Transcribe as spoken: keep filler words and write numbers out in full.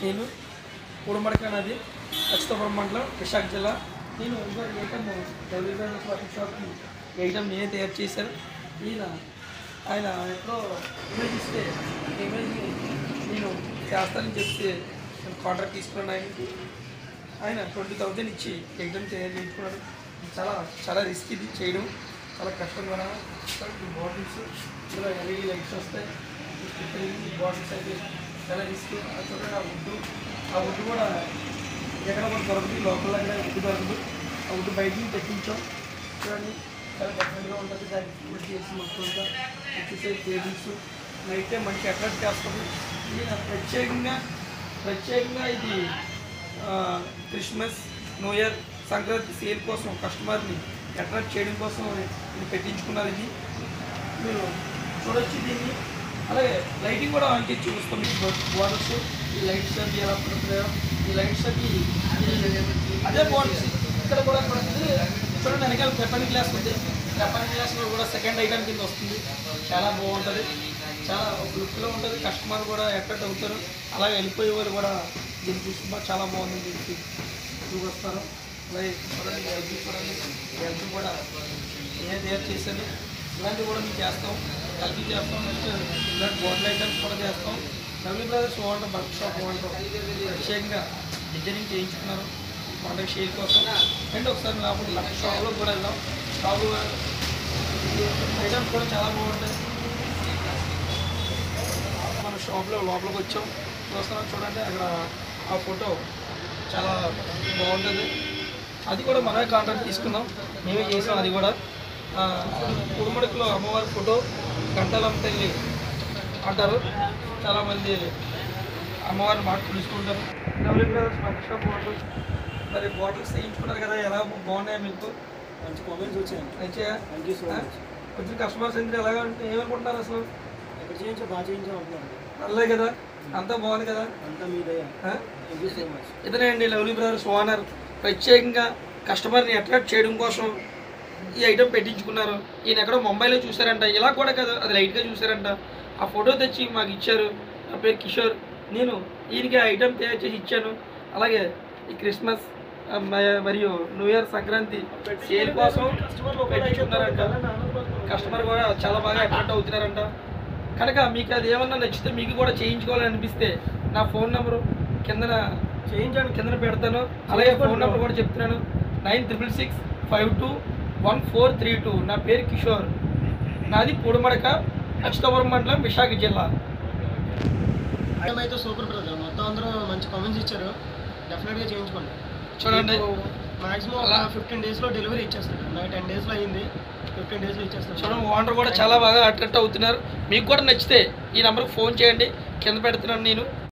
నేను ఉడమడక నది అచ్యుతాపురం మండలం విశాఖ జిల్లా. నేను ఐటమ్ డెలివరీ షాప్కి ఐటమ్ నేనే తయారు చేశాను. ఈయన ఆయన ఎప్పుడో ఇమేజ్ ఇస్తే ఇమేజ్ నేను చేస్తానని చెప్తే నేను కాంట్రాక్ట్ తీసుకున్నాను. ఆయనకి ఆయన ట్వంటీ థౌజండ్ ఇచ్చి ఐటమ్ తయారు చేయించుకున్నాడు. చాలా చాలా రిస్క్ ఇది చేయడం, చాలా కష్టం కూడా. బాటిల్స్ ఇందులో ఎల్ఈడి లైట్స్ వస్తాయి. బాటిల్స్ అయితే చాలా రిస్క్. చూడండి ఆ వుడ్డు ఆ వుడ్డు కూడా ఎక్కడ కూడా దొరకదు, లోపల దగ్గర వుడ్డు దొరకదు. ఆ వుడ్డు బయట నుంచి తెప్పించాం. చూడండి చాలా డిఫరెంట్గా ఉంటుంది. దానికి ఫుడ్ చేసి మొత్తం వచ్చేసే టేబుల్స్ నైట్ టైం మంచి అట్రాక్ట్ చేస్తుంది. ఇది ప్రత్యేకంగా ప్రత్యేకంగా ఇది Christmas, new year, Sankranti sale కోసం కస్టమర్ని అట్రాక్ట్ చేయడం కోసం ఇది పెట్టించుకున్నారు. ఇది మీరు చూడొచ్చు దీన్ని. అలాగే లైటింగ్ కూడా అంటే చూస్తాం. బాటిల్స్ ఈ లైట్స్ అవి ఎలా పడుతున్నాయో, ఈ లైట్స్ అవి అదే బాటిల్స్ ఇక్కడ కూడా పడుతుంది. చూడండి వెనకాల పెప్పని గ్లాస్ ఉంది. పెప్పని గ్లాస్లో కూడా సెకండ్ ఐటమ్ కింద వస్తుంది. చాలా బాగుంటుంది, చాలా లుక్లో ఉంటుంది. కస్టమర్ కూడా అట్రాక్ట్ అవుతారు. అలాగే వెళ్ళిపోయే వాళ్ళు కూడా దీన్ని చూసుకుంటారు. చాలా బాగుంది, దీనికి చూసి వస్తారు. అలాగే చూడండి ఎల్జీ చూడండి, ఎల్జీ కూడా నేనే తయారు చేశాను. ఇలాంటివి కూడా మేము చేస్తాం, కలిపి చేస్తాం. నెక్స్ట్ ఇలాంటి బాటిల్ ఐటమ్స్ కూడా చేస్తాం. Lovely brothers water work shop water ప్రత్యేకంగా డిజైనింగ్ చేయించుకున్నారు పండుగ షేర్ కోసం. అండ్ ఒకసారి లోపల లక్ష షాప్లో కూడా వెళ్దాం. షాపు ఐటమ్స్ కూడా చాలా బాగుంటాయి. మన షాప్లో లోపలికి వచ్చాం, చూస్తున్నాం. చూడండి అక్కడ ఆ ఫోటో చాలా బాగుంటుంది. అది కూడా మనమే కాంట్రాక్ట్ తీసుకున్నాం, మేమే చేసాం. అది కూడా కుడుమడికలో అమ్మవారి ఫోటో గంటలమ్మ తల్లి అంటారు. చాలామంది అమ్మవారిని మాట తెలుసుకుంటారు. Lovely brothers work shop bottles మరి బాటిల్స్ వేయించుకున్నారు కదా, ఎలా బాగున్నాయా మీకు? మంచి కామెంట్స్ వచ్చాయి. మంచిగా థ్యాంక్ యూ సో మచ్. వచ్చిన కస్టమర్స్ ఎందుకు ఎలాగ అంటే ఏమనుకుంటున్నారు అసలు? ఎక్కడ చేయించా బాగా చేయించాం అంటున్నారు. అల్లే కదా, అంతా బాగుంది కదా. అంతా మీదయ్యా. Thank you so much. ఇతనే అండి లవ్లీ బ్రదర్స్ ఓనర్. ప్రత్యేకంగా కస్టమర్ని అట్రాక్ట్ చేయడం కోసం ఈ ఐటెం పెట్టించుకున్నారు. ఈయన ఎక్కడో ముంబైలో చూసారంట. ఇలా కూడా కదా, అది లైట్గా చూసారంట. ఆ ఫోటో తెచ్చి మాకు ఇచ్చారు. నా పేరు కిషోర్. నేను ఈయనకి ఆ ఐటెం తయారు చేసి ఇచ్చాను. అలాగే ఈ క్రిస్మస్ మరియు న్యూ ఇయర్, సంక్రాంతి సేల్ కోసం పెట్టించుకున్నారంట. కస్టమర్ కూడా చాలా బాగా అట్రాక్ట్ అవుతున్నారంట. కనుక మీకు అది ఏమన్నా నచ్చితే, మీకు కూడా చేయించుకోవాలని అనిపిస్తే నా ఫోన్ నెంబరు కిందన చేయించండి, కిందన పెడతాను. అలాగే ఫోన్ నెంబర్ కూడా చెప్తున్నాను, nine triple six five two one four three two. నా పేరు కిషోర్. నాది పూడమడక, అచ్యుతాపురం మండలం, విశాఖ జిల్లా. ఐటమ్ అయితే సూపర్ బ్రదర్. మొత్తం అందరూ మంచి కామెంట్స్ ఇచ్చారు. డెఫినెట్గా చేయించుకోండి. చూడండి మాక్సిమం అలా ఫిఫ్టీన్ డేస్లో డెలివరీ ఇచ్చేస్తాను. నాకు టెన్ డేస్లో అయింది, ఫిఫ్టీన్ డేస్లో ఇచ్చేస్తాను. చూడండి ఓనర్ కూడా చాలా బాగా అట్రాక్ట్ అవుతున్నారు. మీకు కూడా నచ్చితే ఈ నెంబర్కి ఫోన్ చేయండి, కింద పెడుతున్నాను నేను.